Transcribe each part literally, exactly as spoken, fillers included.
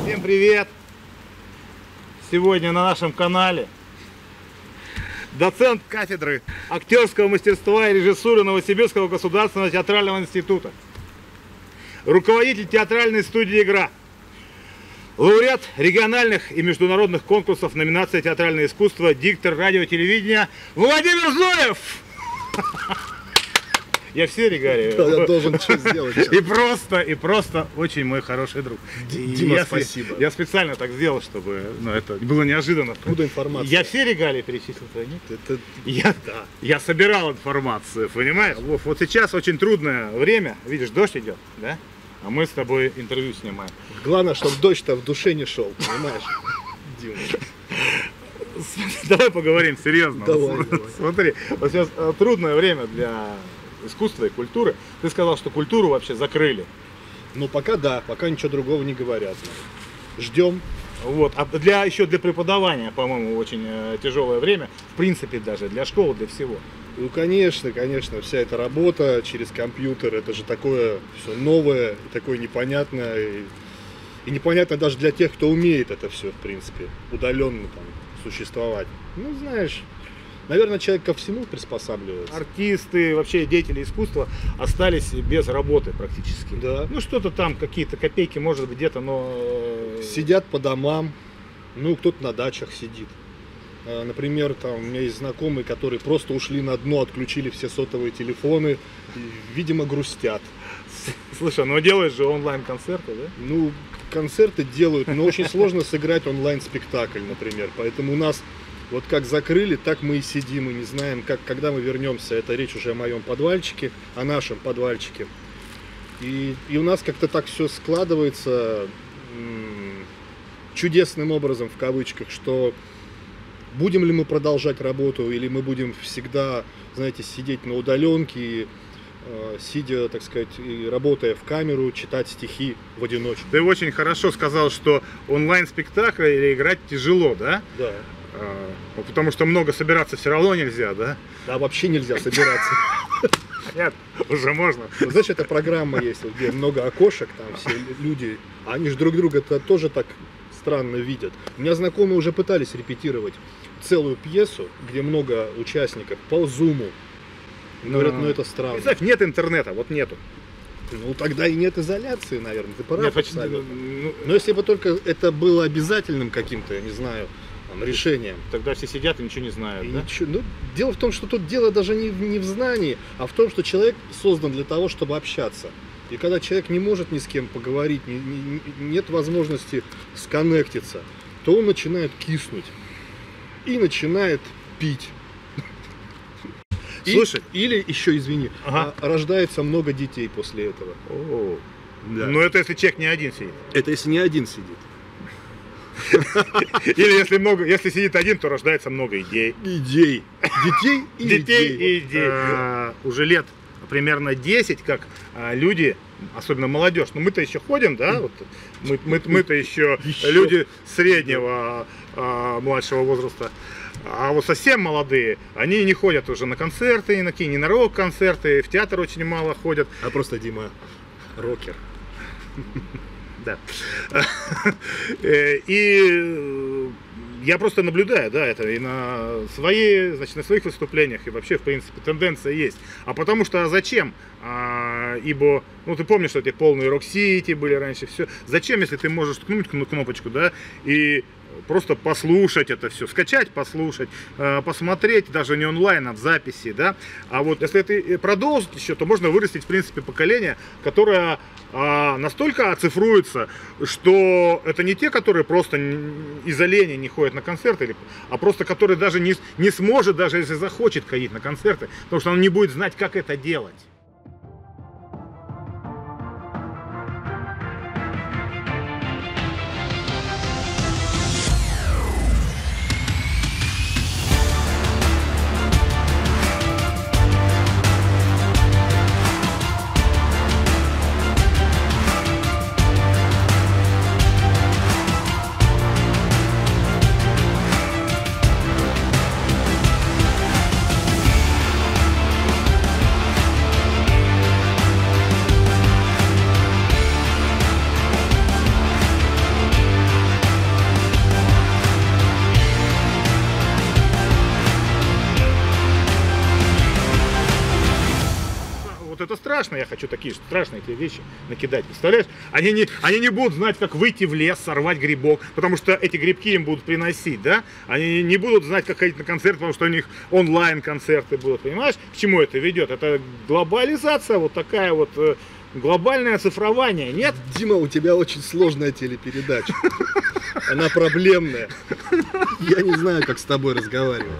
Всем привет! Сегодня на нашем канале доцент кафедры актерского мастерства и режиссуры Новосибирского государственного театрального института, руководитель театральной студии «Игра», лауреат региональных и международных конкурсов номинация «Театральное искусство», диктор радио и телевидения Владимир Зуев! Я все регалии. Я должен что сделать. И просто, и просто очень мой хороший друг. Дима, я, спасибо. Я специально так сделал, чтобы ну, это было неожиданно. Откуда информация? Я все регалии перечислил, нет? Это... Я, да. я собирал информацию, понимаешь? Вов, вот сейчас очень трудное время. Видишь, дождь идет, да? А мы с тобой интервью снимаем. Главное, чтобы дождь-то в душе не шел, понимаешь? Дима. Давай поговорим серьезно. Давай, давай. Смотри, вот сейчас трудное время для искусства и культуры. Ты сказал, что культуру вообще закрыли. Ну пока да, пока ничего другого не говорят. Ждем. Вот. А для, еще для преподавания, по-моему, очень э, тяжелое время. В принципе, даже для школы, для всего. Ну конечно, конечно, вся эта работа через компьютер, это же такое все новое, такое непонятное. И, и непонятно даже для тех, кто умеет это все, в принципе, удаленно там существовать. Ну, знаешь, наверное, человек ко всему приспосабливается. Артисты, вообще деятели искусства остались без работы практически. Да. Ну, что-то там, какие-то копейки, может быть, где-то, но... Сидят по домам, ну, кто-то на дачах сидит. Например, там у меня есть знакомые, которые просто ушли на дно, отключили все сотовые телефоны, и, видимо, грустят. Слушай, ну делаешь же онлайн-концерты, да? Ну, концерты делают, но очень сложно сыграть онлайн-спектакль, например. Поэтому у нас вот как закрыли, так мы и сидим, и не знаем, как, когда мы вернемся. Это речь уже о моем подвальчике, о нашем подвальчике. И, и у нас как-то так все складывается м- чудесным образом, в кавычках, что будем ли мы продолжать работу, или мы будем всегда, знаете, сидеть на удаленке, и, э, сидя, так сказать, и работая в камеру, читать стихи в одиночку. Ты очень хорошо сказал, что онлайн-спектакль или играть тяжело, да? Да. А, потому что много собираться все равно нельзя, да? Да, вообще нельзя собираться. Нет, уже можно. Знаешь, эта программа есть, где много окошек, там все люди, они же друг друга-то тоже так странно видят. У меня знакомые уже пытались репетировать целую пьесу, где много участников, по зуму. Говорят, ну это странно. Представь, нет интернета, вот нету. Ну тогда и нет изоляции, наверное, ты прав. Нет, абсолютно. ну, Но если бы только это было обязательным каким-то, я не знаю, там, решением. Тогда все сидят и ничего не знают, И да? ничего, ну, дело в том, что тут дело даже не в, не в знании, а в том, что человек создан для того, чтобы общаться. И когда человек не может ни с кем поговорить, не, не, нет возможности сконнектиться, то он начинает киснуть и начинает пить. И, Слушай, или еще, извини, ага. рождается много детей после этого. О, Да. но это если человек не один сидит. Это если не один сидит. Или если много, если сидит один, то рождается много идей. Идей. Детей и Детей идей. и идей. А, уже лет примерно десять, как а, люди, особенно молодежь, но мы-то еще ходим, да, вот, мы, мы, мы-то еще, Еще. люди среднего, а, младшего возраста. А вот совсем молодые, они не ходят уже на концерты, ни на какие, ни на рок-концерты, в театр очень мало ходят. А просто Дима рокер. Да. И я просто наблюдаю, да, это и на свои, значит, на своих выступлениях, и вообще, в принципе, тенденция есть. А потому что, а зачем? А, ибо, ну, ты помнишь, что эти полные Рок-Сити были раньше, все. Зачем, если ты можешь ткнуть кнопочку, да, и просто послушать это все, скачать, послушать, посмотреть, даже не онлайн, а в записи, да. А вот если это продолжить еще, то можно вырастить, в принципе, поколение, которое настолько оцифруется, что это не те, которые просто из-за лени не ходят на концерты, а просто которые даже не, не сможет, даже если захочет ходить на концерты, потому что он не будет знать, как это делать. это страшно, я хочу такие страшные эти вещи накидать, представляешь? Они не, они не будут знать, как выйти в лес, сорвать грибок, потому что эти грибки им будут приносить, да? Они не будут знать, как ходить на концерт, потому что у них онлайн-концерты будут, понимаешь? К чему это ведет? Это глобализация, вот такая вот э, глобальное оцифрование, нет? Дима, у тебя очень сложная телепередача. Она проблемная. Я не знаю, как с тобой разговаривать.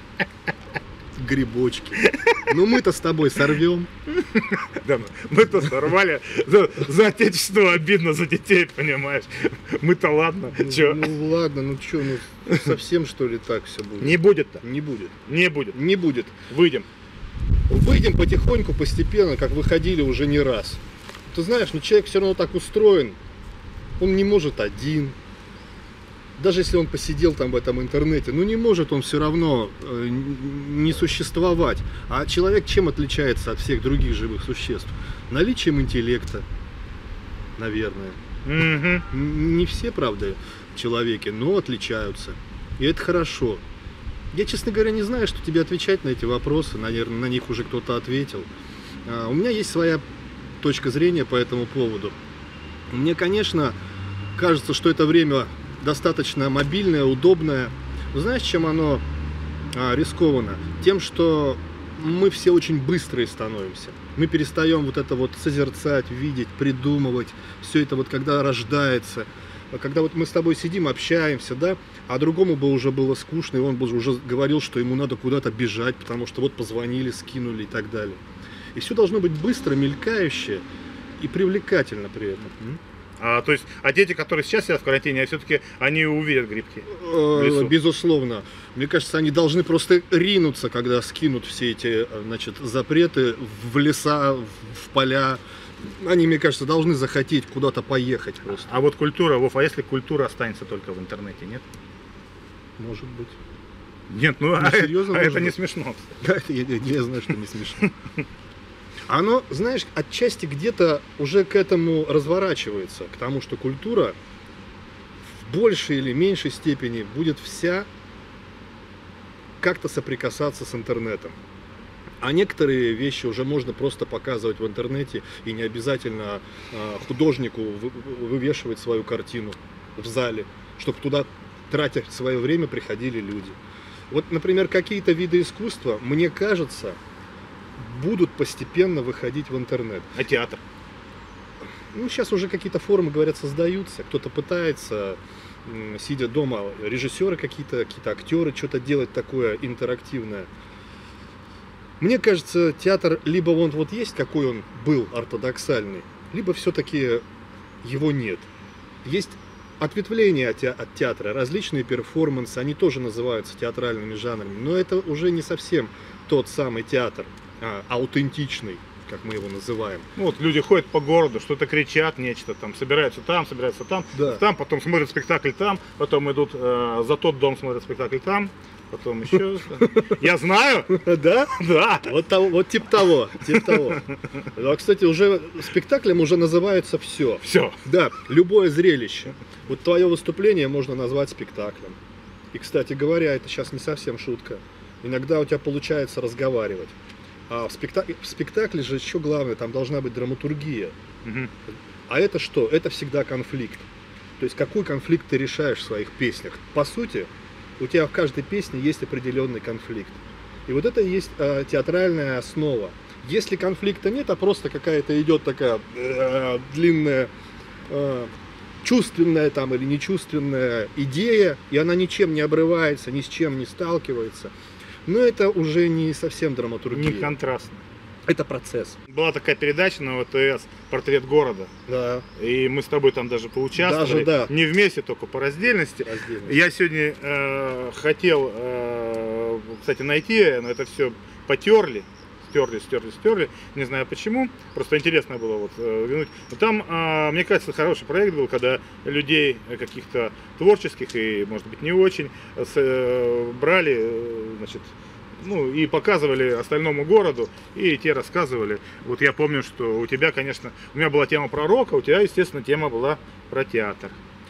Грибочки. Ну мы-то с тобой сорвем. Да, мы-то сорвали. За, за отечество обидно, за детей, понимаешь. Мы-то ладно. Ну, Чё? ну ладно, ну что, ну совсем что ли так все будет? Не будет-то. Не будет. Не будет. Не будет. Выйдем. Выйдем потихоньку, постепенно, как выходили уже не раз. Ты знаешь, ну человек все равно так устроен. Он не может один. Даже если он посидел там в этом интернете, ну не может он все равно э, не существовать. А человек чем отличается от всех других живых существ? Наличием интеллекта, наверное. Угу. Не все, правда, человеки, но отличаются. И это хорошо. Я, честно говоря, не знаю, что тебе отвечать на эти вопросы. Наверное, на них уже кто-то ответил. А, у меня есть своя точка зрения по этому поводу. Мне, конечно, кажется, что это время достаточно мобильное, удобное. Но знаешь, чем оно а, рискованно? Тем, что мы все очень быстрые становимся. Мы перестаем вот это вот созерцать, видеть, придумывать. Все это вот когда рождается. Когда вот мы с тобой сидим, общаемся, да, а другому бы уже было скучно, и он бы уже говорил, что ему надо куда-то бежать, потому что вот позвонили, скинули и так далее. И все должно быть быстро, мелькающее и привлекательно при этом. А, то есть, а дети, которые сейчас сидят в карантине, все-таки они увидят грибки? Э, безусловно. Мне кажется, они должны просто ринуться, когда скинут все эти, значит, запреты в леса, в поля. Они, мне кажется, должны захотеть куда-то поехать просто. А вот культура, Вов, а если культура останется только в интернете, нет? Может быть. Нет, ну, Ну, а, серьезно, а может это не быть. смешно. Да, это я, я- я знаю, что не смешно. Оно, знаешь, отчасти где-то уже к этому разворачивается, к тому, что культура в большей или меньшей степени будет вся как-то соприкасаться с интернетом. А некоторые вещи уже можно просто показывать в интернете, и не обязательно э, художнику вы- вывешивать свою картину в зале, чтобы туда, тратя свое время, приходили люди. Вот, например, какие-то виды искусства, мне кажется, будут постепенно выходить в интернет. А театр? Ну, сейчас уже какие-то формы, говорят, создаются. Кто-то пытается, м, сидя дома, режиссеры какие-то, какие-то актеры, что-то делать такое интерактивное. Мне кажется, театр, либо он вот есть, какой он был, ортодоксальный, либо все-таки его нет. Есть ответвления от те- от театра, различные перформансы, они тоже называются театральными жанрами, но это уже не совсем тот самый театр, а, аутентичный, как мы его называем. Ну, вот люди ходят по городу, что-то кричат, нечто там, собираются там, собираются там, Да. там, потом смотрят спектакль там, потом идут э, за тот дом, смотрят спектакль там, потом еще. Я знаю, Да? да. Вот, того, вот типа того, типа того. А, кстати, уже спектаклем уже называется все. Все. Да, любое зрелище. Вот твое выступление можно назвать спектаклем. И, кстати говоря, это сейчас не совсем шутка. Иногда у тебя получается разговаривать. А в, спектак- в спектакле же еще главное, там должна быть драматургия. А это что? Это всегда конфликт. То есть какой конфликт ты решаешь в своих песнях? По сути, у тебя в каждой песне есть определенный конфликт. И вот это и есть э, театральная основа. Если конфликта нет, а просто какая-то идет такая э, длинная, э, чувственная там или нечувственная идея, и она ничем не обрывается, ни с чем не сталкивается, но это уже не совсем драматургия. Не контрастно. Это процесс. Была такая передача на ВТС «Портрет города». Да, И мы с тобой там даже поучаствовали. Даже, да. Не вместе, только по раздельности. раздельно. Я сегодня э, хотел, э, кстати, найти, но это все потерли. Стерли, стерли, стерли. Не знаю почему. Просто интересно было вот э, взглянуть. Но там, э, мне кажется, хороший проект был, когда людей э, каких-то творческих и, может быть, не очень, с, э, брали, э, значит, ну, и показывали остальному городу, и те рассказывали. Вот я помню, что у тебя, конечно, у меня была тема про рок, а у тебя, естественно, тема была про театр.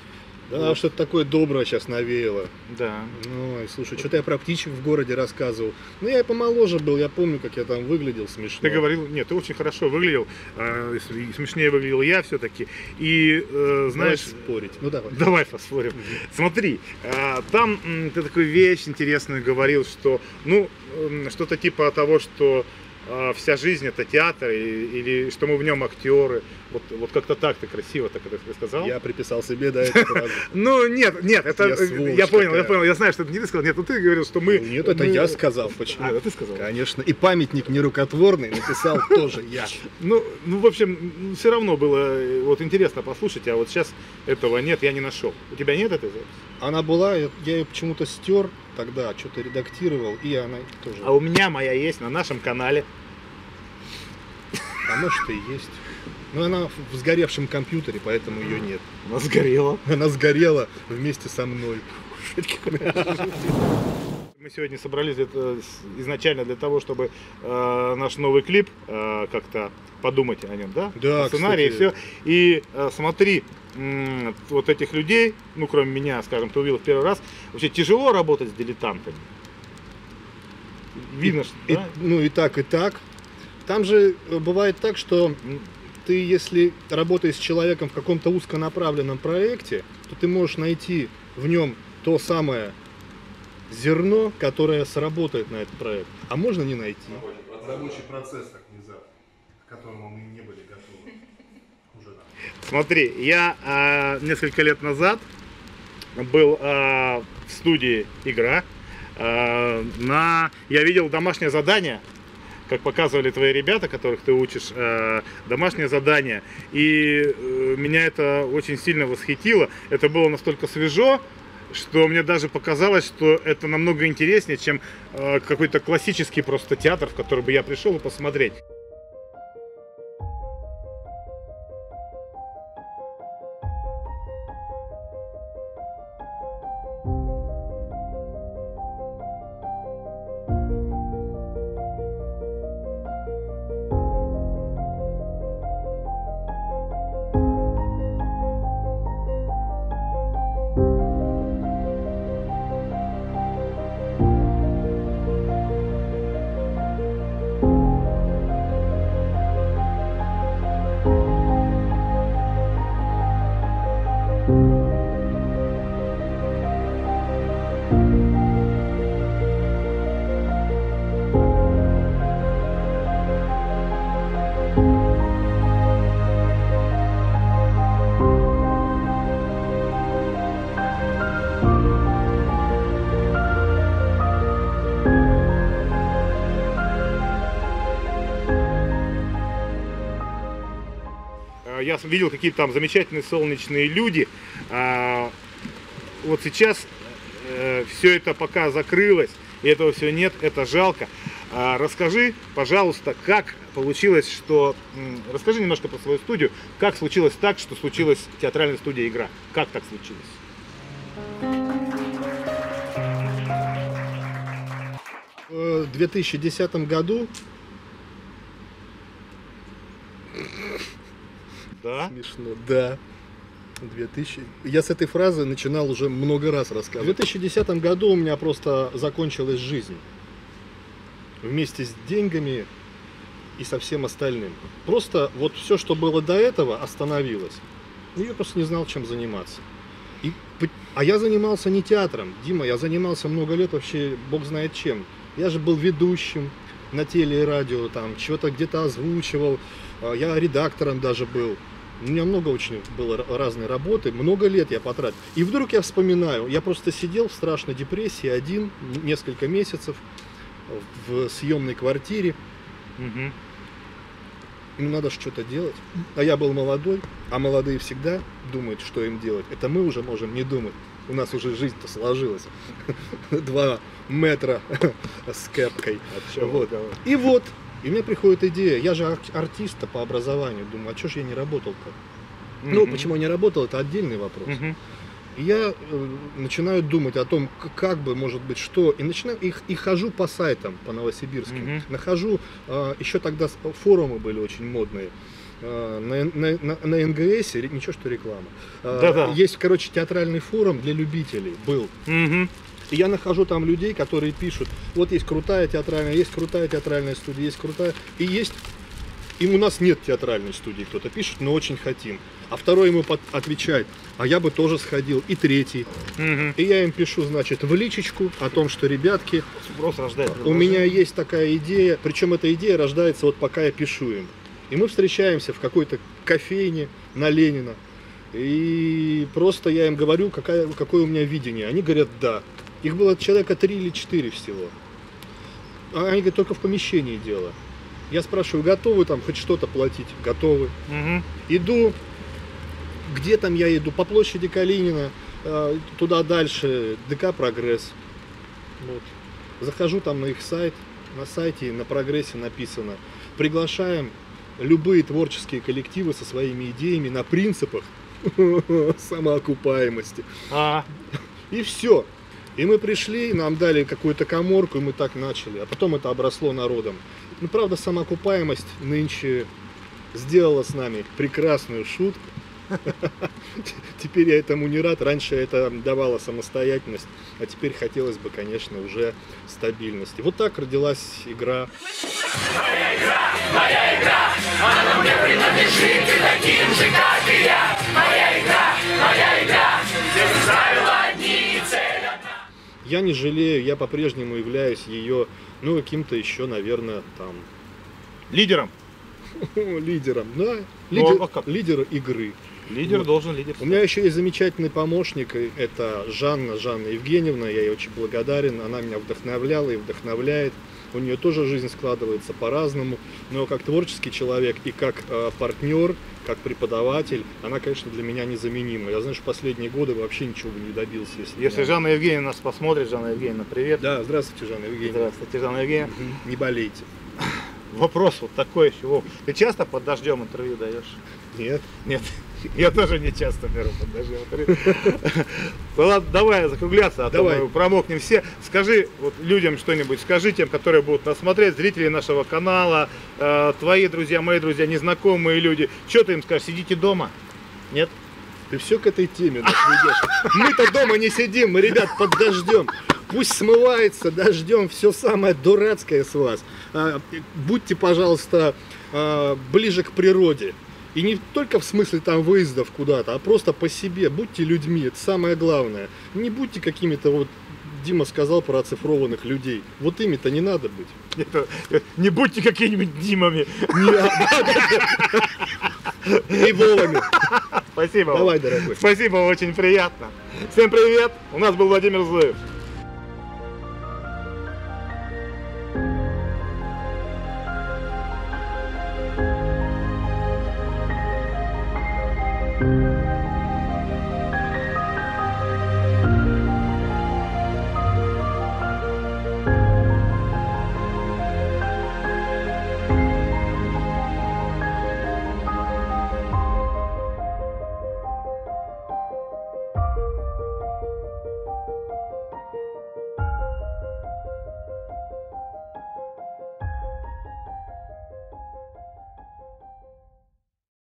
Да, Вот. что-то такое доброе сейчас навеяло. Да. Ой, слушай, что-то я про птичек в городе рассказывал. Ну, я и помоложе был, я помню, как я там выглядел смешно. Ты говорил, нет, ты очень хорошо выглядел, э, и смешнее выглядел я все-таки. И э, знаешь, Давай спорить. Ну, давай. давай поспорим. Смотри, э, там м, ты такую вещь интересную говорил, что, ну, м, что-то типа того, что э, вся жизнь это театр, и- или что мы в нем актеры. Вот, вот как-то так ты красиво так это сказал. Я приписал себе, да, эту фразу. Ну, нет, нет, это Я сволочь я понял, я какая. понял, я знаю, что это не ты сказал. Нет, ну ты говорил, что мы. Нет, это мы- я сказал. Почему? А, это ты сказал. Конечно. И памятник нерукотворный написал тоже я. Ну, ну, в общем, все равно было э, вот интересно послушать, а вот сейчас этого нет, я не нашел. У тебя нет этой записи? Она была, я я ее почему-то стер тогда, что-то редактировал, и она тоже. А у меня моя есть на нашем канале. А может и есть. Но она в сгоревшем компьютере, поэтому ее нет. Она сгорела. Она сгорела вместе со мной. Мы сегодня собрались это с- изначально для того, чтобы э, наш новый клип э, как-то подумать о нем, да? Да, О сценарии и кстати. все. И э, смотри, м, вот этих людей, ну кроме меня, скажем, ты увидел в первый раз, вообще тяжело работать с дилетантами. Видно, что И- да? ну и так, и так. Там же э, бывает так, что М, ты, если работаешь с человеком в каком-то узконаправленном проекте, то ты можешь найти в нем то самое зерно, которое сработает на этот проект. А можно не найти. Рабочий процесс так внезапно, к которому мы не были готовы. Уже да. Смотри, я э, несколько лет назад был э, в студии «Игра». Э, на... Я видел домашнее задание, как показывали твои ребята, которых ты учишь, э, домашнее задание. И э, меня это очень сильно восхитило. Это было настолько свежо, что мне даже показалось, что это намного интереснее, чем э, какой-то классический просто театр, в который бы я пришел и посмотреть. Э, Я видел какие-то там замечательные солнечные люди. А, Вот сейчас все это пока закрылось, и этого всего нет, это жалко. А, Расскажи, пожалуйста, как получилось, что... м, Расскажи немножко про свою студию. Как случилось так, что случилась театральная студия «Игра»? Как так случилось? В две тысячи десятом году, Да? смешно, да, две тысячи я с этой фразы начинал уже много раз рассказывать. В две тысячи десятом году у меня просто закончилась жизнь. Вместе с деньгами и со всем остальным. Просто вот все, что было до этого, остановилось. И я просто не знал, чем заниматься. И, п- а я занимался не театром, Дима, я занимался много лет вообще, бог знает чем. Я же был ведущим на теле и радио, там, чего-то где-то озвучивал, а, я редактором даже был. У меня много очень было р- разной работы, много лет я потратил. И вдруг я вспоминаю, я просто сидел в страшной депрессии один, н- несколько месяцев в съемной квартире. Мгм. Ну, надо же что-то делать. А я был молодой, а молодые всегда думают, что им делать. Это мы уже можем не думать. У нас уже жизнь-то сложилась. Два метра с кепкой. А чё Вот. разговор? И вот, и мне приходит идея. Я же ар- артист по образованию. Думаю, а что же я не работал-то? Ну, Мгм. почему я не работал, это отдельный вопрос. Мгм. И я э, начинаю думать о том, к- как бы, может быть, что. И начинаю, и, х- и хожу по сайтам, по новосибирским. Мгм. Нахожу, э, еще тогда с- форумы были очень модные. э, на, на, на, на эн гэ эс, ничего, что реклама. Э, Да-да. Есть, короче, театральный форум для любителей, был. Угу. И я нахожу там людей, которые пишут, вот есть крутая театральная, есть крутая театральная студия, есть крутая, и есть, и у нас нет театральной студии, кто-то пишет, но очень хотим. А второй ему под- отвечает, а я бы тоже сходил, и третий. Угу. И я им пишу, значит, в личечку о том, что, ребятки, Спрос рождает у предложение. меня есть такая идея, причем эта идея рождается вот пока я пишу им. И мы встречаемся в какой-то кофейне на Ленина, и просто я им говорю, какая, какое у меня видение. Они говорят, да. Их было человека три или четыре всего. А они говорят, только в помещении дело. Я спрашиваю, готовы там хоть что-то платить? Готовы. Угу. Иду, где там я иду? По площади Калинина, э, туда дальше, дэ ка «Прогресс». Вот. Захожу там на их сайт, на сайте на «Прогрессе» написано, приглашаем любые творческие коллективы со своими идеями на принципах самоокупаемости. А, И все. И мы пришли, нам дали какую-то каморку, и мы так начали. А потом это обросло народом. Ну, правда, самоокупаемость нынче сделала с нами прекрасную шутку. Теперь я этому не рад. Раньше это давало самостоятельность, а теперь хотелось бы, конечно, уже стабильности. Вот так родилась игра. Моя игра, моя игра, она мне принадлежит и таким же, как и я. Моя игра, моя игра, здесь правила одни и цель одна. Я не жалею, я по-прежнему являюсь ее, ну, каким-то еще, наверное, там, лидером. лидером. Да, Ну, лидер, а как? лидер игры. Лидер Вот. должен лидер. У меня еще есть замечательный помощник, и это Жанна, Жанна Евгеньевна, я ей очень благодарен, она меня вдохновляла и вдохновляет. У нее тоже жизнь складывается по-разному, но как творческий человек и как э, партнер, как преподаватель, она, конечно, для меня незаменима. Я знаю, что в последние годы вообще ничего бы не добился. Если, Если меня- Жанна Евгеньевна нас посмотрит, Жанна Евгеньевна, привет. Да, здравствуйте, Жанна Евгеньевна. Здравствуйте, Жанна Евгеньевна. Мгм. Не болейте. Вопрос вот такой еще. Вов. Ты часто под дождем интервью даешь? Нет. Нет, я тоже не часто беру под дождем интервью. Ну ладно, давай закругляться, а то Давай. мы промокнем все. Скажи вот людям что-нибудь, скажи тем, которые будут нас смотреть, зрители нашего канала, э, твои друзья, мои друзья, незнакомые люди. Что ты им скажешь? Сидите дома? Нет? Ты все к этой теме нас ведешь. Мы-то дома не сидим, мы, ребят, под дождем. Пусть смывается дождем все самое дурацкое с вас. А, Будьте, пожалуйста, а, ближе к природе. И не только в смысле там выездов куда-то, а просто по себе. Будьте людьми, это самое главное. Не будьте какими-то, вот Дима сказал про оцифрованных людей. Вот ими-то не надо быть. Это, э, не будьте какими-нибудь Димами. Не- И Вовами. Спасибо. Вов. Давай, дорогой. Спасибо, очень приятно. Всем привет. У нас был Владимир Зуев.